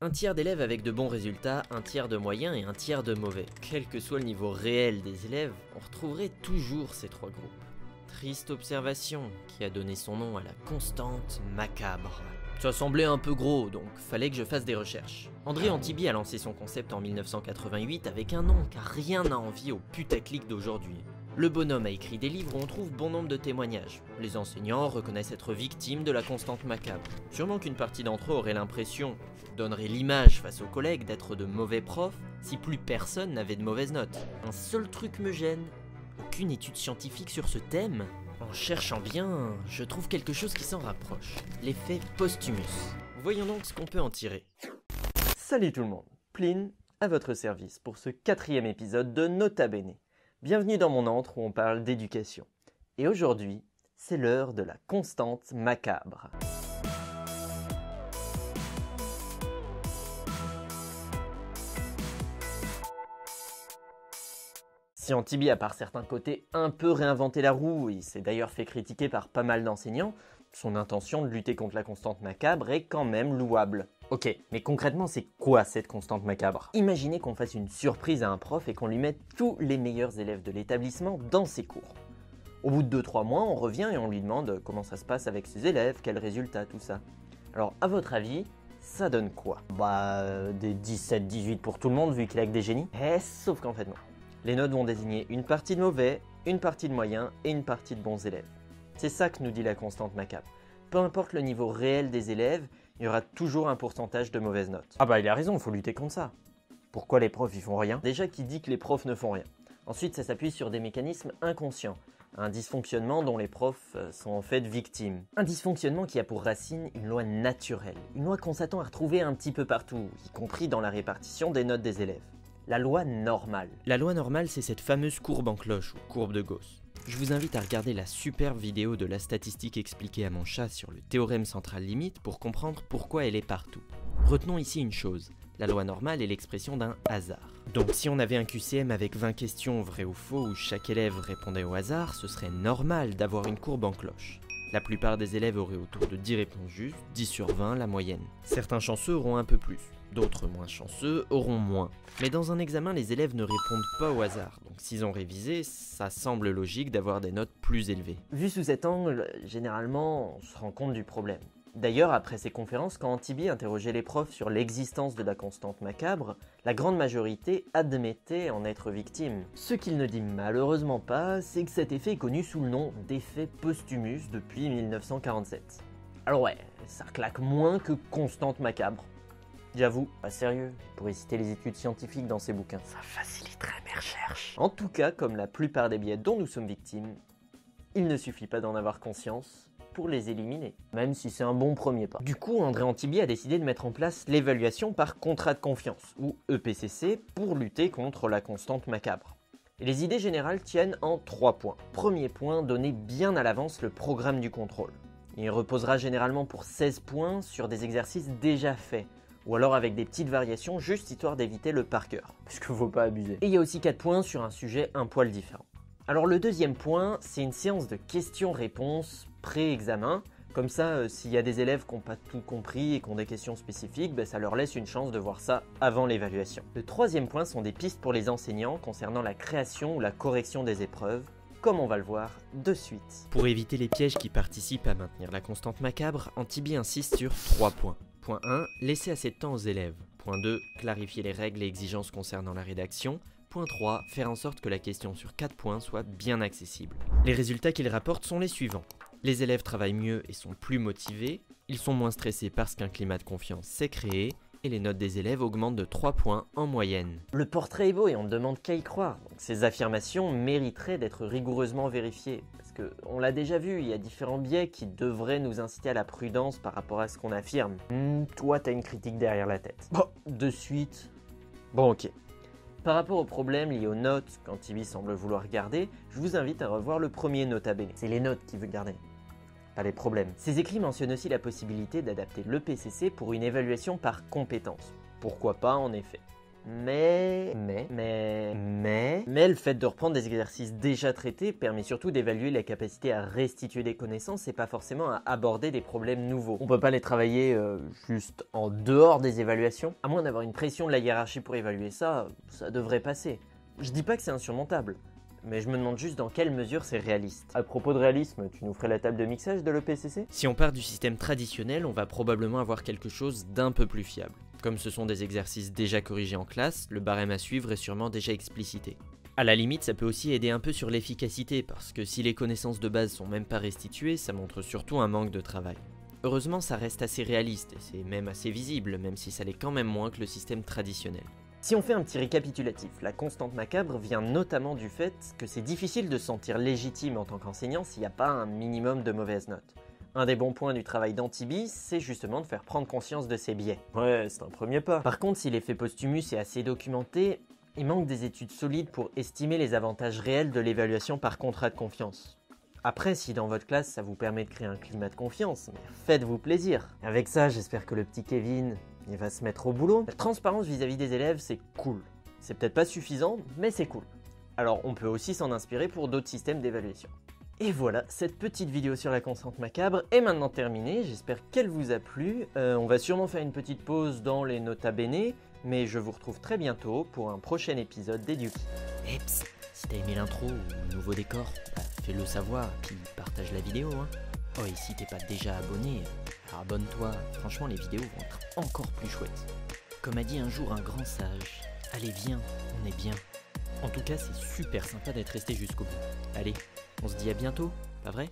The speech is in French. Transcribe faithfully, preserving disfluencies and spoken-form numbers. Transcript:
Un tiers d'élèves avec de bons résultats, un tiers de moyens et un tiers de mauvais. Quel que soit le niveau réel des élèves, on retrouverait toujours ces trois groupes. Triste observation qui a donné son nom à la constante macabre. Ça semblait un peu gros, donc fallait que je fasse des recherches. André Antibi a lancé son concept en mille neuf cent quatre-vingt-huit avec un nom car rien n'a envie au putaclic d'aujourd'hui. Le bonhomme a écrit des livres où on trouve bon nombre de témoignages. Les enseignants reconnaissent être victimes de la constante macabre. Sûrement qu'une partie d'entre eux aurait l'impression, donnerait l'image face aux collègues d'être de mauvais profs si plus personne n'avait de mauvaises notes. Un seul truc me gêne, aucune étude scientifique sur ce thème. En cherchant bien, je trouve quelque chose qui s'en rapproche. L'effet Posthumus. Voyons donc ce qu'on peut en tirer. Salut tout le monde, Pline à votre service pour ce quatrième épisode de Nota Bene. Bienvenue dans mon antre où on parle d'éducation. Et aujourd'hui, c'est l'heure de la constante macabre. Si Antibi a par certains côtés un peu réinventé la roue, il s'est d'ailleurs fait critiquer par pas mal d'enseignants, son intention de lutter contre la constante macabre est quand même louable. Ok, mais concrètement c'est quoi cette constante macabre? Imaginez qu'on fasse une surprise à un prof et qu'on lui mette tous les meilleurs élèves de l'établissement dans ses cours. Au bout de deux trois mois, on revient et on lui demande comment ça se passe avec ses élèves, quels résultats, tout ça. Alors à votre avis, ça donne quoi? Bah euh, des dix-sept dix-huit pour tout le monde vu qu'il a que des génies. Eh, sauf qu'en fait non. Les notes vont désigner une partie de mauvais, une partie de moyens et une partie de bons élèves. C'est ça que nous dit la constante macabre. Peu importe le niveau réel des élèves, il y aura toujours un pourcentage de mauvaises notes. Ah bah il a raison, il faut lutter contre ça. Pourquoi les profs ils font rien? Déjà qui dit que les profs ne font rien. Ensuite ça s'appuie sur des mécanismes inconscients. Un dysfonctionnement dont les profs sont en fait victimes. Un dysfonctionnement qui a pour racine une loi naturelle. Une loi qu'on s'attend à retrouver un petit peu partout, y compris dans la répartition des notes des élèves. La loi normale. La loi normale, c'est cette fameuse courbe en cloche ou courbe de Gauss. Je vous invite à regarder la superbe vidéo de la statistique expliquée à mon chat sur le théorème central limite pour comprendre pourquoi elle est partout. Retenons ici une chose, la loi normale est l'expression d'un hasard. Donc si on avait un Q C M avec vingt questions vraies ou faux où chaque élève répondait au hasard, ce serait normal d'avoir une courbe en cloche. La plupart des élèves auraient autour de dix réponses justes, dix sur vingt la moyenne. Certains chanceux auront un peu plus, d'autres moins chanceux auront moins. Mais dans un examen, les élèves ne répondent pas au hasard, donc s'ils ont révisé, ça semble logique d'avoir des notes plus élevées. Vu sous cet angle, généralement, on se rend compte du problème. D'ailleurs, après ces conférences, quand Antibi interrogeait les profs sur l'existence de la constante macabre, la grande majorité admettait en être victime. Ce qu'il ne dit malheureusement pas, c'est que cet effet est connu sous le nom d'effet Posthumus depuis mille neuf cent quarante-sept. Alors ouais, ça claque moins que constante macabre. J'avoue, pas sérieux, il pourrait citer les études scientifiques dans ses bouquins. Ça faciliterait mes recherches. En tout cas, comme la plupart des biais dont nous sommes victimes, il ne suffit pas d'en avoir conscience pour les éliminer, même si c'est un bon premier pas. Du coup, André Antibi a décidé de mettre en place l'évaluation par contrat de confiance, ou E P C C, pour lutter contre la constante macabre. Et les idées générales tiennent en trois points. Premier point, donner bien à l'avance le programme du contrôle. Il reposera généralement pour seize points sur des exercices déjà faits, ou alors avec des petites variations juste histoire d'éviter le par cœur, puisqu'il faut pas abuser. Et il y a aussi quatre points sur un sujet un poil différent. Alors le deuxième point, c'est une séance de questions-réponses pré-examen. Comme ça, euh, s'il y a des élèves qui n'ont pas tout compris et qui ont des questions spécifiques, ben, ça leur laisse une chance de voir ça avant l'évaluation. Le troisième point sont des pistes pour les enseignants concernant la création ou la correction des épreuves, comme on va le voir de suite. Pour éviter les pièges qui participent à maintenir la constante macabre, Antibi insiste sur trois points. Point un, laisser assez de temps aux élèves. Point deux, clarifier les règles et exigences concernant la rédaction. Point trois, faire en sorte que la question sur quatre points soit bien accessible. Les résultats qu'il rapporte sont les suivants. Les élèves travaillent mieux et sont plus motivés, ils sont moins stressés parce qu'un climat de confiance s'est créé, et les notes des élèves augmentent de trois points en moyenne. Le portrait est beau et on ne demande qu'à y croire. Donc, ces affirmations mériteraient d'être rigoureusement vérifiées. Parce qu'on l'a déjà vu, il y a différents biais qui devraient nous inciter à la prudence par rapport à ce qu'on affirme. Hmm, toi, t'as une critique derrière la tête. Bon, de suite. Bon, ok. Par rapport aux problèmes liés aux notes qu'Antibi semble vouloir garder, je vous invite à revoir le premier Nota Bene. C'est les notes qu'il veut garder, pas les problèmes. Ces écrits mentionnent aussi la possibilité d'adapter l'E P C C pour une évaluation par compétences. Pourquoi pas en effet. Mais, mais, mais, mais, mais le fait de reprendre des exercices déjà traités permet surtout d'évaluer la capacité à restituer des connaissances et pas forcément à aborder des problèmes nouveaux. On peut pas les travailler euh, juste en dehors des évaluations. À moins d'avoir une pression de la hiérarchie pour évaluer ça, ça devrait passer. Je dis pas que c'est insurmontable, mais je me demande juste dans quelle mesure c'est réaliste. À propos de réalisme, tu nous ferais la table de mixage de l'E P C C ? Si on part du système traditionnel, on va probablement avoir quelque chose d'un peu plus fiable. Comme ce sont des exercices déjà corrigés en classe, le barème à suivre est sûrement déjà explicité. À la limite, ça peut aussi aider un peu sur l'efficacité, parce que si les connaissances de base sont même pas restituées, ça montre surtout un manque de travail. Heureusement, ça reste assez réaliste, et c'est même assez visible, même si ça l'est quand même moins que le système traditionnel. Si on fait un petit récapitulatif, la constante macabre vient notamment du fait que c'est difficile de se sentir légitime en tant qu'enseignant s'il n'y a pas un minimum de mauvaises notes. Un des bons points du travail d'Antibi, c'est justement de faire prendre conscience de ses biais. Ouais, c'est un premier pas. Par contre, si l'effet Posthumus est assez documenté, il manque des études solides pour estimer les avantages réels de l'évaluation par contrat de confiance. Après, si dans votre classe ça vous permet de créer un climat de confiance, faites-vous plaisir. Avec ça, j'espère que le petit Kevin, il va se mettre au boulot. La transparence vis-à-vis des élèves, c'est cool. C'est peut-être pas suffisant, mais c'est cool. Alors on peut aussi s'en inspirer pour d'autres systèmes d'évaluation. Et voilà, cette petite vidéo sur la constante macabre est maintenant terminée, j'espère qu'elle vous a plu. Euh, on va sûrement faire une petite pause dans les nota bene, mais je vous retrouve très bientôt pour un prochain épisode d'Eduki. Et psst, si t'as aimé l'intro ou le nouveau décor, bah, fais-le savoir, puis partage la vidéo, hein. Oh, et si t'es pas déjà abonné, alors abonne-toi, franchement les vidéos vont être encore plus chouettes. Comme a dit un jour un grand sage, allez viens, on est bien. En tout cas, c'est super sympa d'être resté jusqu'au bout. Allez, on se dit à bientôt, pas vrai ?